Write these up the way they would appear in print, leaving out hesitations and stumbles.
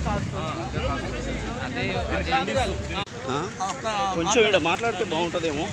కొంచెం ఇక్కడ మాట్లాడితే బాగుంటుందేమో.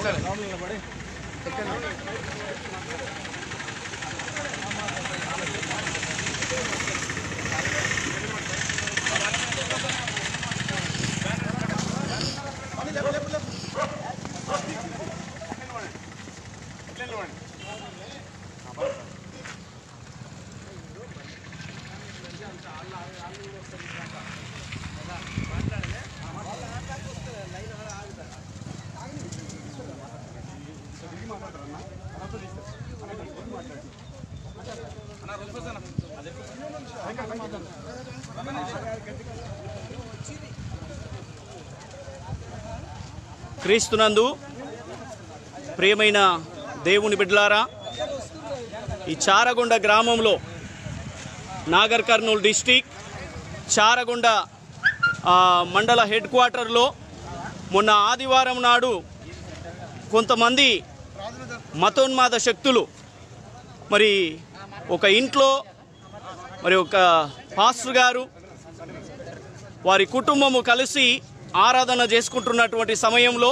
క్రీస్తునందు ప్రియమైన దేవుని బిడ్డలారా, ఈ చారగొండ గ్రామంలో నాగర్ కర్నూలు డిస్టిక్ చారగొండ మండల హెడ్ క్వార్టర్లో మొన్న ఆదివారం నాడు కొంతమంది మతోన్మాద శక్తులు మరి ఒక ఇంట్లో మరి ఒక పాస్టర్ గారు వారి కుటుంబము కలిసి ఆరాధన చేసుకుంటున్నటువంటి సమయంలో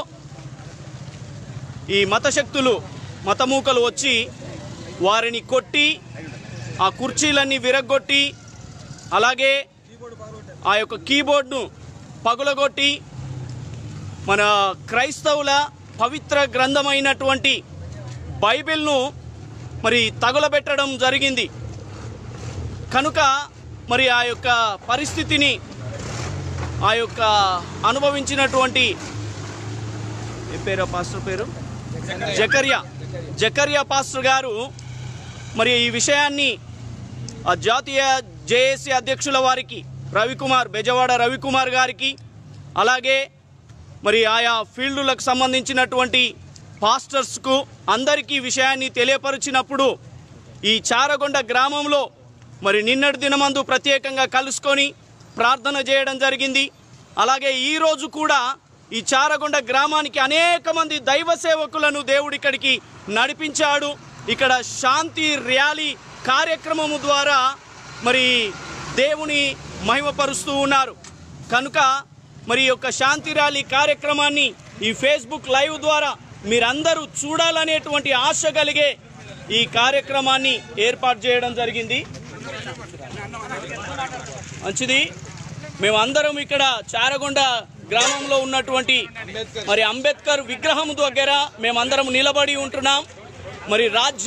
ఈ మతశక్తులు మతమూకలు వచ్చి వారిని కొట్టి ఆ కుర్చీలన్నీ విరగ్గొట్టి అలాగే ఆ యొక్క కీబోర్డ్ను పగులగొట్టి మన క్రైస్తవుల పవిత్ర గ్రంథమైనటువంటి బైబిల్ను మరి తగులబెట్టడం జరిగింది. కనుక మరి ఆ యొక్క పరిస్థితిని ఆ యొక్క అనుభవించినటువంటి పాస్టర్ పేరు జకర్యా పాస్టర్ గారు మరి ఈ విషయాన్ని జాతీయ జేఏసీ అధ్యక్షుల వారికి బెజవాడ రవికుమార్ గారికి అలాగే మరి ఆయా ఫీల్డులకు సంబంధించినటువంటి పాస్టర్స్కు అందరికీ విషయాన్ని తెలియపరిచినప్పుడు ఈ చారగొండ గ్రామంలో మరి నిన్నటి దినమందు ప్రత్యేకంగా కలుసుకొని ప్రార్థన చేయడం జరిగింది. అలాగే ఈరోజు కూడా ఈ చారగొండ గ్రామానికి అనేక మంది దైవ సేవకులను దేవుడు ఇక్కడికి నడిపించాడు. ఇక్కడ శాంతి ర్యాలీ కార్యక్రమము ద్వారా మరి దేవుని మహిమపరుస్తూ ఉన్నారు. కనుక మరి యొక్క శాంతి ర్యాలీ కార్యక్రమాన్ని ఈ ఫేస్బుక్ లైవ్ ద్వారా మీరందరూ చూడాలనేటువంటి ఆశ కలిగే ఈ కార్యక్రమాన్ని ఏర్పాటు చేయడం జరిగింది. మంచిది. మేమందరం ఇక్కడ చారగొండ గ్రామంలో ఉన్నటువంటి మరి అంబేద్కర్ విగ్రహం దగ్గర మేమందరం నిలబడి ఉంటున్నాం. మరి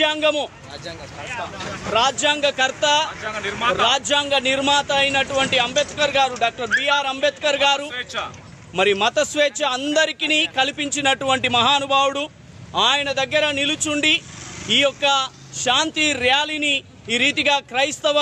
రాజ్యాంగకర్త రాజ్యాంగ నిర్మాత అయినటువంటి అంబేద్కర్ గారు, డాక్టర్ బిఆర్ అంబేద్కర్ గారు మరి మత స్వేచ్ఛ అందరికీ కల్పించినటువంటి మహానుభావుడు. ఆయన దగ్గర నిలుచుండి ఈ యొక్క శాంతి ర్యాలీని ఈ రీతిగా క్రైస్తవ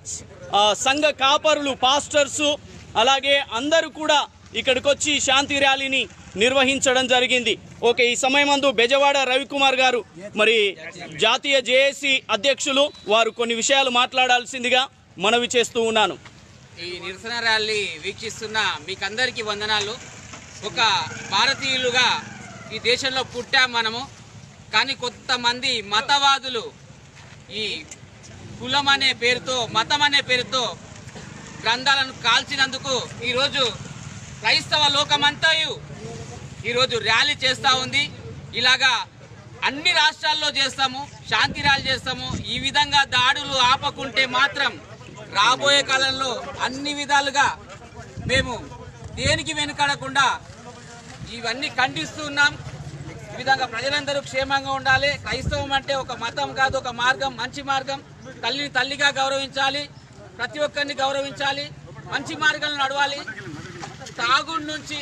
సంఘ కాపరులు పాస్టర్సు అలాగే అందరూ కూడా ఇక్కడికి వచ్చి శాంతి ర్యాలీని నిర్వహించడం జరిగింది. ఓకే, ఈ సమయమందు బెజవాడ రవికుమార్ గారు మరి జాతీయ జేఏసీ అధ్యక్షులు వారు కొన్ని విషయాలు మాట్లాడాల్సిందిగా మనవి చేస్తూ ఉన్నాను. ఈ నిరసన ర్యాలీ వీక్షిస్తున్న మీకందరికీ వందనాలు. ఒక భారతీయులుగా ఈ దేశంలో పుట్టాం మనము. కానీ కొంతమంది మతవాదులు ఈ కులం అనే పేరుతో మతం అనే పేరుతో గ్రంథాలను కాల్చినందుకు ఈరోజు క్రైస్తవ లోకమంతయు ఈరోజు ర్యాలీ చేస్తూ ఉంది. ఇలాగా అన్ని రాష్ట్రాల్లో చేస్తాము, శాంతి ర్యాలీ చేస్తాము. ఈ విధంగా దాడులు ఆపకుంటే మాత్రం రాబోయే కాలంలో అన్ని విధాలుగా మేము దేనికి వెనుకడకుండా ఇవన్నీ ఖండిస్తూ ఉన్నాం. ఈ విధంగా ప్రజలందరూ క్షేమంగా ఉండాలి. క్రైస్తవం అంటే ఒక మతం కాదు, ఒక మార్గం, మంచి మార్గం. తల్లిని తల్లిగా గౌరవించాలి, ప్రతి ఒక్కరిని గౌరవించాలి, మంచి మార్గంలో నడవాలి, తాగుడు నుంచి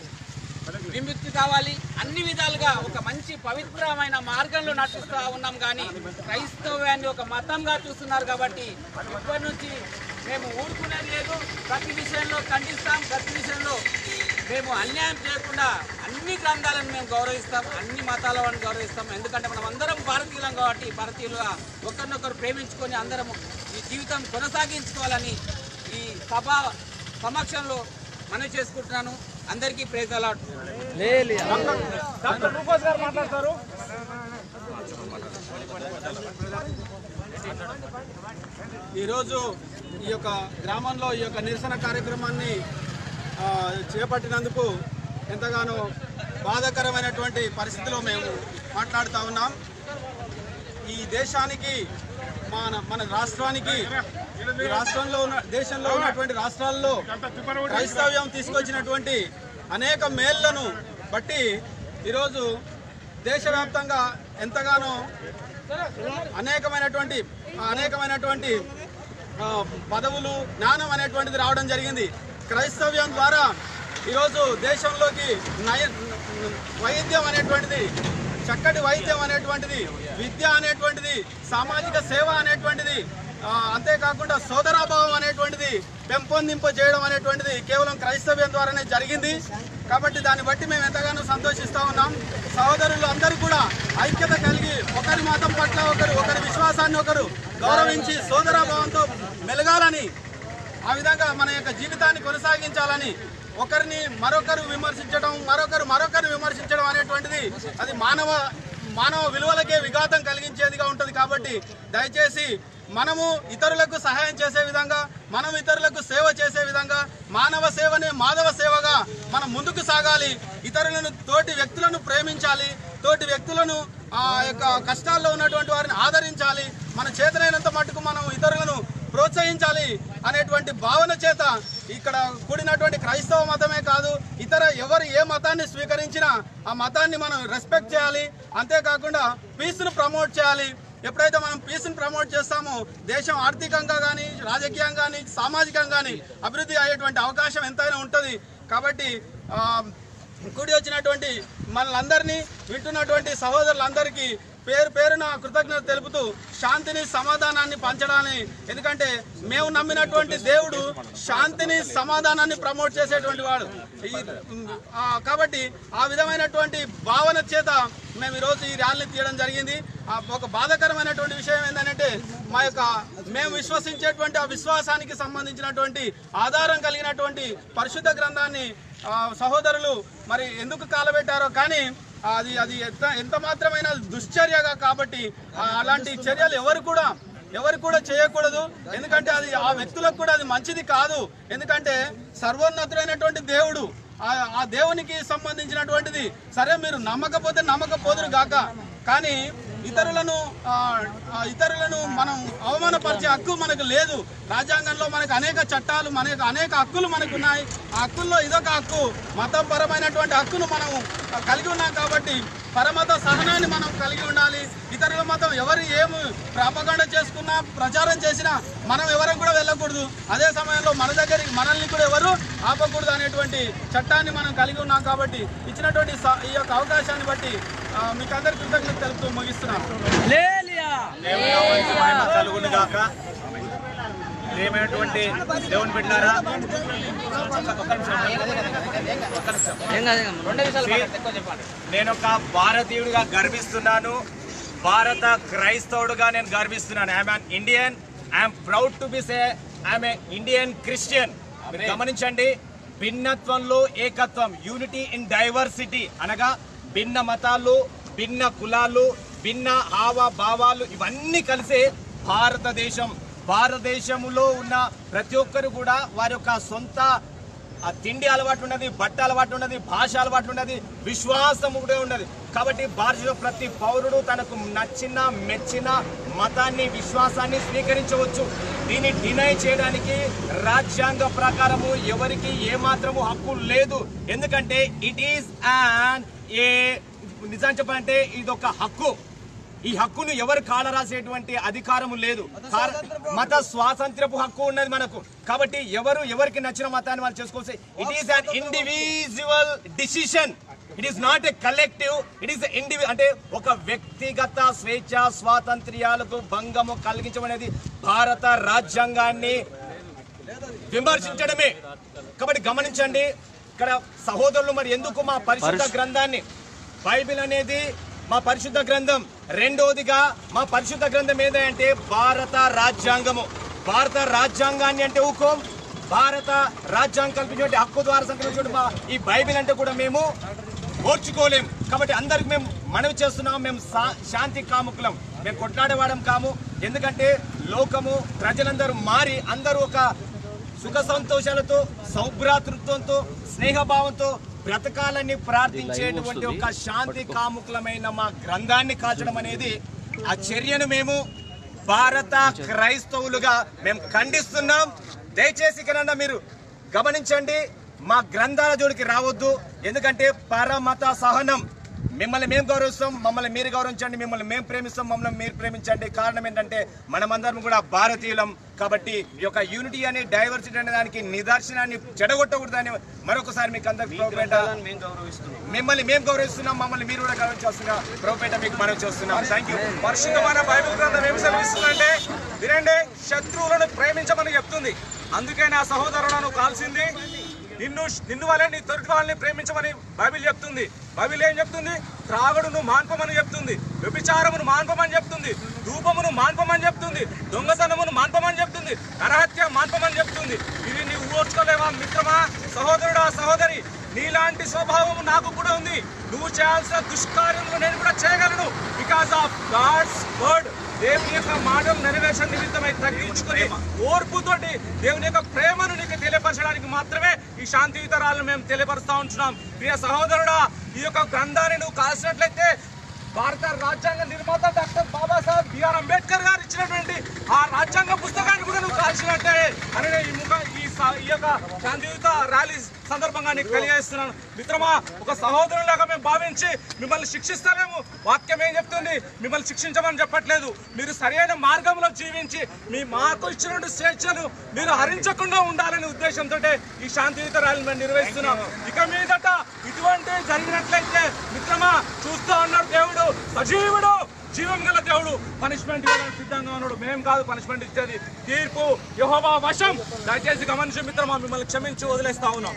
విముక్తి కావాలి. అన్ని విధాలుగా ఒక మంచి పవిత్రమైన మార్గంలో నడుస్తూ ఉన్నాం. కానీ క్రైస్తవాన్ని ఒక మతంగా చూస్తున్నారు. కాబట్టి ఇప్పటి నుంచి మేము ఊరుకునేది లేదు. ప్రతి విషయంలో ఖండిస్తాం. ప్రతి విషయంలో మేము అన్యాయం చేయకుండా అన్ని గ్రంథాలను మేము గౌరవిస్తాం, అన్ని మతాల వారిని గౌరవిస్తాం. ఎందుకంటే మనం అందరం భారతీయులం కాబట్టి భారతీయులుగా ఒకరినొకరు ప్రేమించుకొని అందరము ఈ జీవితం కొనసాగించుకోవాలని ఈ సభ సమక్షంలో మనవి చేసుకుంటున్నాను. అందరికీ praise the lord. Doctor Rufus గారు మాట్లాడతారు. ఈరోజు ఈ యొక్క గ్రామంలో ఈ యొక్క నిరసన కార్యక్రమాన్ని చేపట్టినందుకు ఎంతగానో బాధాకరమైనటువంటి పరిస్థితిలో మేము మాట్లాడుతూ ఉన్నాం. ఈ దేశానికి మన రాష్ట్రానికి ఈ రాష్ట్రంలో దేశంలో ఉన్నటువంటి రాష్ట్రాల్లో క్రైస్తవ్యం తీసుకొచ్చినటువంటి అనేక మేళ్లను బట్టి ఈరోజు దేశవ్యాప్తంగా ఎంతగానో అనేకమైనటువంటి పదవులు జ్ఞానం అనేటువంటిది రావడం జరిగింది. క్రైస్తవ్యం ద్వారా ఈరోజు దేశంలోకి వైద్యం అనేటువంటిది, చక్కటి వైద్యం అనేటువంటిది, విద్య అనేటువంటిది, సామాజిక సేవ అనేటువంటిది, అంతేకాకుండా సోదరాభావం అనేటువంటిది పెంపొందింపజేయడం అనేటువంటిది కేవలం క్రైస్తవ్యం ద్వారానే జరిగింది. కాబట్టి దాన్ని బట్టి మేము ఎంతగానో సంతోషిస్తూ ఉన్నాం. సహోదరులు అందరూ కూడా ఐక్యత కలిగి ఒకరి మతం పట్ల ఒకరి విశ్వాసాన్ని ఒకరు గౌరవించి సోదరాభావంతో మెలగాలని, ఆ విధంగా మన యొక్క జీవితాన్ని కొనసాగించాలని, ఒకరిని మరొకరు విమర్శించడం అనేటువంటిది అది మానవ విలువలకే విఘాతం కలిగించేదిగా ఉంటుంది. కాబట్టి దయచేసి మనము ఇతరులకు సహాయం చేసే విధంగా, మనం ఇతరులకు సేవ చేసే విధంగా, మానవ సేవనే మాధవ సేవగా మనం ముందుకు సాగాలి. తోటి వ్యక్తులను ప్రేమించాలి, తోటి వ్యక్తులను ఆ యొక్క కష్టాల్లో ఉన్నటువంటి వారిని ఆదరించాలి, మన చేతనైనంత మట్టుకు మనం ఇతరులను ప్రోత్సహించాలి అనేటువంటి భావన చేత ఇక్కడ కూడినటువంటి క్రైస్తవ మతమే కాదు, ఎవరు ఏ మతాన్ని స్వీకరించినా ఆ మతాన్ని మనం రెస్పెక్ట్ చేయాలి. అంతేకాకుండా పీస్ను ప్రమోట్ చేయాలి. ఎప్పుడైతే మనం పీస్ని ప్రమోట్ చేస్తామో దేశం ఆర్థికంగా కానీ, రాజకీయంగా కానీ, సామాజికంగా కానీ అభివృద్ధి అయ్యేటువంటి అవకాశం ఎంతైనా ఉంటుంది. కాబట్టి కూడి వచ్చినటువంటి మనలందరినీ వింటున్నటువంటి సహోదరులందరికీ పేరున కృతజ్ఞత తెలుపుతూ శాంతిని సమాధానాన్ని పంచడాన్ని, ఎందుకంటే మేము నమ్మినటువంటి దేవుడు శాంతిని సమాధానాన్ని ప్రమోట్ చేసేటువంటి వాడు. కాబట్టి ఆ విధమైనటువంటి భావన చేత మేము ఈరోజు ఈ ర్యాలీని తీయడం జరిగింది. ఒక బాధాకరమైనటువంటి విషయం ఏంటంటే మేము విశ్వసించేటువంటి ఆ విశ్వాసానికి సంబంధించినటువంటి ఆధారం కలిగినటువంటి పరిశుద్ధ గ్రంథాన్ని సహోదరులు మరి ఎందుకు కాలబెట్టారో కానీ అది ఎంత మాత్రమైన దుశ్చర్యగా, కాబట్టి అలాంటి చర్యలు ఎవరు కూడా చేయకూడదు. ఎందుకంటే అది ఆ వ్యక్తులకు కూడా అది మంచిది కాదు. ఎందుకంటే సర్వోన్నతుడైనటువంటి దేవుడు, ఆ దేవునికి సంబంధించినటువంటిది. సరే మీరు నమ్మకపోదురు గాక, కానీ ఇతరులను మనం అవమానపరిచే హక్కు మనకు లేదు. రాజ్యాంగంలో మనకు అనేక చట్టాలు, అనేక హక్కులు మనకున్నాయి. ఆ హక్కుల్లో ఇదొక హక్కు, మతపరమైనటువంటి హక్కును మనం కలిగి ఉన్నాం. కాబట్టి పరమత సహనాన్ని మనం కలిగి ఉండాలి. ఇతరుల మతం ఎవరు ఏమి ప్రాపగండ చేసుకున్నా, ప్రచారం చేసినా మనం ఎవరికి కూడా వెళ్ళకూడదు. అదే సమయంలో మనల్ని కూడా ఎవరు ఆపకూడదు అనేటువంటి చట్టాన్ని మనం కలిగి ఉన్నాం. కాబట్టి ఇచ్చినటువంటి ఈ యొక్క అవకాశాన్ని బట్టి మీకు అందరికీ కృతజ్ఞత తెలుపుతూ ముగిస్తున్నాను. ప్రియమైనటువంటి దేవుని బిడ్డలారా, నేను ఒక భారతీయుడిగా గర్విస్తున్నాను, భారత క్రైస్తవుడుగా నేను గర్విస్తున్నాను. I'm an Indian, I'm proud to be say I'm a Indian Christian. గమనించండి, భిన్నత్వంలో ఏకత్వం, యూనిటీ ఇన్ డైవర్సిటీ అనగా భిన్న మతాలు, భిన్న కులాలు, భిన్న హావభావాలు ఇవన్నీ కలిసే భారతదేశంలో ఉన్న ప్రతి ఒక్కరు కూడా వారి యొక్క సొంత తిండి అలవాటు ఉన్నది, బట్ట అలవాటు ఉన్నది, భాష అలవాటు ఉన్నది, విశ్వాసం కూడా ఉన్నది. కాబట్టి భారతదేశంలో ప్రతి పౌరుడు తనకు నచ్చిన మెచ్చిన మతాన్ని, విశ్వాసాన్ని స్వీకరించవచ్చు. దీన్ని డినై చేయడానికి రాజ్యాంగ ప్రకారము ఎవరికి ఏమాత్రము హక్కు లేదు. ఎందుకంటే ఇట్ ఈస్ నిజం చెప్పాలంటే ఇదొక హక్కు. ఈ హక్కును ఎవరు కాలరాసేటువంటి అధికారము లేదు. మత స్వాతంత్రపు హక్కు ఉన్నది మనకు. కాబట్టి ఎవరికి నచ్చిన మతాన్ని వాళ్ళు చేసుకోవచ్చు. It is an individual decision, it is not a collective, it is అంటే ఒక వ్యక్తిగత స్వేచ్ఛ స్వాతంత్ర్యాలకు భంగము కలిగించమనేది భారత రాజ్యాంగాన్ని విమర్శించడమే. కాబట్టి గమనించండి, ఇక్కడ సహోదరులు మరి ఎందుకు మా పరిశుద్ధ గ్రంథాన్ని, బైబిల్ అనేది మా పరిశుద్ధ గ్రంథం, రెండోదిగా మా పరిశుద్ధ గ్రంథం ఏదంటే భారత రాజ్యాంగము. భారత రాజ్యాంగాన్ని అంటే హుకుం, భారత రాజ్యాంగం కల్పించే హక్కు ద్వారా సంకల్పించే ఈ బైబిల్ అంటే కూడా మేము ఓర్చుకోలేం. కాబట్టి అందరికి మేము మనవి చేస్తున్నాం, మేము శాంతి కాముకులం. మేము కొట్లాడేవాడం కాము. ఎందుకంటే లోకము ప్రజలందరూ మారి అందరూ ఒక సుఖ సంతోషాలతో సౌభ్రాతృత్వంతో స్నేహభావంతో బ్రతకాలని ప్రార్థించేటువంటి ఒక శాంతి కాముకులమైన మా గ్రంథాన్ని కాల్చడం అనేది ఆ చర్యను మేము భారత క్రైస్తవులుగా మేము ఖండిస్తున్నాం. దయచేసి కన్నా మీరు గమనించండి, మా గ్రంథాల జోడికి రావద్దు. ఎందుకంటే పరమత సహనం, మిమ్మల్ని మేము గౌరవిస్తాం, మమ్మల్ని మీరు గౌరవించండి, మిమ్మల్ని మేము ప్రేమిస్తాం, మమ్మల్ని మీరు ప్రేమించండి. కారణం ఏంటంటే మనమందరం కూడా భారతీయులం కాబట్టి ఈ యొక్క యూనిటీ అనే డైవర్సిటీ అనే దానికి నిదర్శనాన్ని చెడగొట్టకూడదని మరొకసారి మీకు అందరికీ మిమ్మల్ని మేము గౌరవిస్తున్నాం, మమ్మల్ని మీరు కూడా గౌరవించాల్సిన ప్రభుపేట మీకు మనం చూస్తున్నాం. Thank you. పరిశుద్ధమైన బైబిల్ గ్రంథం ఏమి సెలవిస్తుందంటే, వినండి, శత్రువులను ప్రేమించమని చెప్తుంది. అందుకే నా సహోదరులను కాల్సింది. నిన్ను వలె నీ తొరికి వాళ్ళని ప్రేమించమని బైబిల్ చెప్తుంది. బైబిల్ ఏం చెప్తుంది? త్రాగుడును మాన్పమని చెప్తుంది, వ్యభిచారమును మాన్పమని చెప్తుంది, ధూపమును మాన్పమని చెప్తుంది, దొంగతనమును మాన్పమని చెప్తుంది, నరహత్య మాన్పమని చెప్తుంది. ఇది నీవు ఓర్చుకోలేవా మిత్రమా, సహోదరుడా, సహోదరి? నీలాంటి స్వభావం నాకు కూడా ఉంది. నువ్వు చేయాల్సిన దుష్కార్యములు నేను కూడా చేయగలను. బికాస్ ఆఫ్ గాడ్స్ వర్డ్, దేవుని యొక్క మాటలు నెరవేర్చడం నిమిత్తమై తగ్గించుకుని ఓర్పుతోటి దేవుని యొక్క ప్రేమను నీకు తెలియపరచడానికి మాత్రమే ఈ శాంతియుతరాలను మేము తెలియపరుస్తూ ఉంటున్నాం. ప్రియ సహోదరుడా, ఈ యొక్క గ్రంథాన్ని నువ్వు కాల్చినట్లయితే భారత రాజ్యాంగ నిర్మాత డాక్టర్ బాబాసాహెబ్ బిఆర్ అంబేద్కర్ గారు ఇచ్చినటువంటి ఆ రాజ్యాంగ పుస్తకాన్ని కూడా నువ్వు కాల్చినట్టే అని ఈ యొక్క శాంతియుత ర్యాలీ సందర్భంగా నీకు తెలియజేస్తున్నాను. మిత్రమా, ఒక సహోదరులాగా మేము భావించి మిమ్మల్ని శిక్షిస్తారేమో. వాక్యం ఏం చెప్తుంది? మిమ్మల్ని శిక్షించమని చెప్పట్లేదు. మీరు సరైన మార్గంలో జీవించి మీ మాకు ఇచ్చినటువంటి స్వేచ్ఛను మీరు హరించకుండా ఉండాలనే ఉద్దేశంతో ఈ శాంతియుత ర్యాలీ మేము నిర్వహిస్తున్నాం. ఇక మీదట ఇటువంటి జరిగినట్లయితే మిత్రమా, చూస్తూ ఉన్నాడు దేవుడు సజీవుడు, జీవం గల దేవుడు, పనిష్మెంట్ ఇవ్వడానికి సిద్ధంగా ఉన్నాడు. మేము కాదు పనిష్మెంట్ ఇచ్చేది, తీర్పు యెహోవా వశం. దయచేసి గమనించి మిత్రమా, మిమ్మల్ని క్షమించి వదిలేస్తా ఉన్నాం.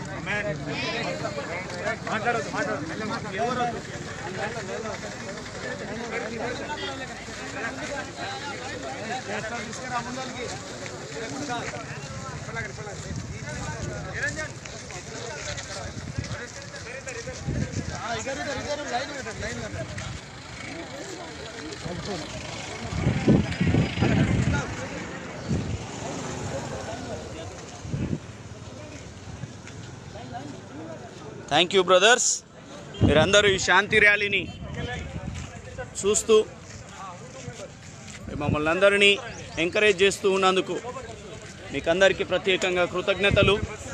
Thank you brothers. మీరందరూ ఈ శాంతి ర్యాలీని చూస్తూ మమ్మల్ని అందరినీ ఎంకరేజ్ చేస్తూ ఉన్నందుకు మీకు అందరికీ ప్రత్యేకంగా కృతజ్ఞతలు.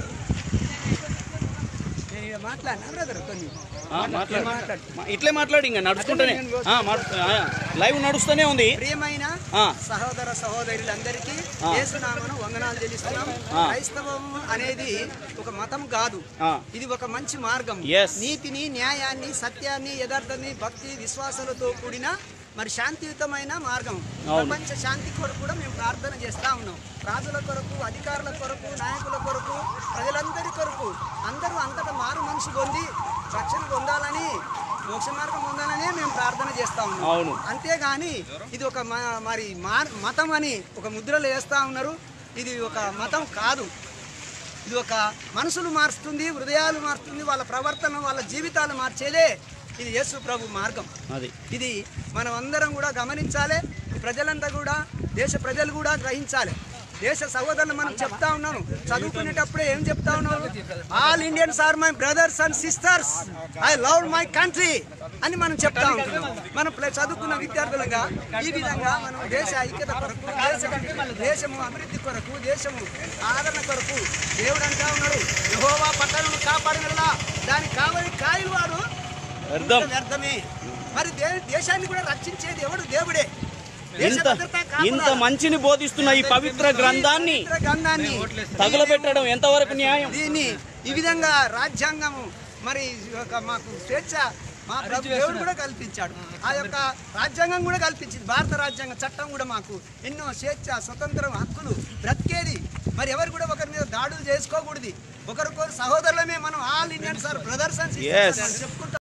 ఇట్లే మాట్లాడి ఇంకా నడుచుకుంటూనే లైవ్ నడుస్తూనే ఉంది. ప్రియమైన సహోదర సహోదరులందరికీ యేసునామమున వందనాలు చెల్లిస్తున్నాం. క్రైస్తవం అనేది ఒక మతం కాదు, ఇది ఒక మంచి మార్గం. నీతిని, న్యాయాన్ని, సత్యాన్ని, యథార్థాన్ని, భక్తి, విశ్వాసాలతో కూడిన మరి శాంతియుతమైన మార్గం. ప్రపంచ శాంతి కొరకు కూడా మేము ప్రార్థన చేస్తా ఉన్నాం. రాజుల కొరకు, అధికారుల కొరకు, నాయకుల కొరకు, ప్రజలందరి కొరకు, అందరూ అంతటా మారు మనసు పొంది రక్షణ పొందాలని, మోక్ష మార్గం పొందాలని మేము ప్రార్థన చేస్తా ఉన్నాం. అంతేగాని ఇది ఒక మరి మతం అని ఒక ముద్రలు వేస్తా ఉన్నారు. ఇది ఒక మతం కాదు, ఇది ఒక మనసులు మారుస్తుంది, హృదయాలు మారుస్తుంది, వాళ్ళ ప్రవర్తన, వాళ్ళ జీవితాలు మార్చేదే ఇది యేసు ప్రభు మార్గం. ఇది మనం అందరం కూడా గమనించాలి. ప్రజలంతా కూడా, దేశ ప్రజలు కూడా గ్రహించాలి. దేశ సహోదరులు మనం చెప్తా ఉన్నాను, చదువుకునేటప్పుడే ఏం చెప్తా ఉన్నాను? All Indians are my brothers and sisters, I love my country అని మనం చెప్తా ఉంటున్నాం. మనం చదువుకున్న విద్యార్థులుగా ఈ విధంగా మనం దేశ ఐక్యత కొరకు, దేశము అభివృద్ధి కొరకు, దేశము ఆదరణ కొరకు దేవుడు అంటా ఉన్నాడు, యెహోవా పట్టణం కాపాడినలా దానికి కావలి కాయలు వాడు వ్యర్థమే. మరి దేశాన్ని కూడా రక్షించేది ఎవడు? దేవుడే. ఇంత మంచిని బోధిస్తున్న ఈ పవిత్ర గ్రంథాన్ని తగులబెట్టడం ఎంతవరకు న్యాయం? దీన్ని ఈ విధంగా రాజ్యాంగము మరి మాకు స్వేచ్ఛ మా దేవుడు కూడా కల్పించాడు. ఆ యొక్క రాజ్యాంగం కూడా కల్పించింది. భారత రాజ్యాంగ చట్టం కూడా మాకు ఎన్నో స్వేచ్ఛ, స్వతంత్రం, హక్కులు, బ్రతికేది. మరి ఎవరు కూడా ఒకరి మీద దాడులు చేసుకోకూడదు. ఒకరికొకరు సహోదరులమే. మనం ఆల్ ఇండియన్స్ ఆర్ బ్రదర్స్ అని చెప్పుకుంటాం.